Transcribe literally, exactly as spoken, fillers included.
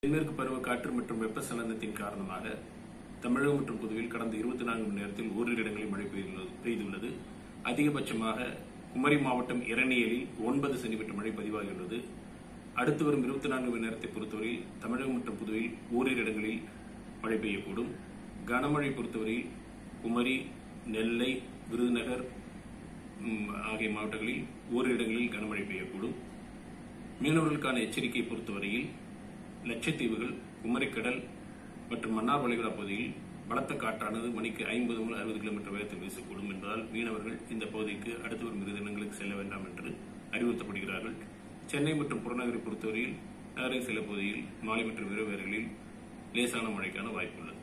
தென்மேற்கு பருவக்காற்று மற்றும் வெப்பசலனத்தின் காரணமாக தமிழகம் மற்றும் புதுவையில் கடந்த இருபத்தி நான்கு மணி நேரத்தில் ஓரிரு இடங்களில் மழை பெய்துள்ளது. அதிகபட்சமாக குமரி மாவட்டம் இரணியலில் ஒன்பது சென்டிமீட்டர் மழை பதிவாகியுள்ளது. அடுத்து வரும் இருபத்தி நான்கு மணி நேரத்தை பொறுத்தவரையில் தமிழகம் மற்றும் புதுவையில் ஓரிரு இடங்களில் மழை பெய்யக்கூடும். கனமழை பொறுத்தவரையில் குமரி, நெல்லை, விருதுநகர் ஆகிய மாவட்டங்களில் ஓரிரு இடங்களில் கனமழை பெய்யக்கூடும். மீனவர்களுக்கான எச்சரிக்கை பொறுத்தவரையில் லட்சத்தீவுகள், குமரிக்கடல் மற்றும் மன்னார் வளைகுடா பகுதியில் பலத்த காற்றானது மணிக்கு ஐம்பது முதல் அறுபது கிலோமீட்டர் வேகத்தில் வீசக்கூடும் என்பதால் மீனவர்கள் இந்த பகுதிக்கு அடுத்து வரும் இரு தினங்களுக்கு செல்ல வேண்டாம் என்று அறிவுறுத்தப்படுகிறார்கள். சென்னை மற்றும் புறநகரை பொறுத்தவரையில் நகரின் சில பகுதியில் மாலை மற்றும் இரவு வேளைகளில் லேசான மழைக்கான வாய்ப்புள்ளது.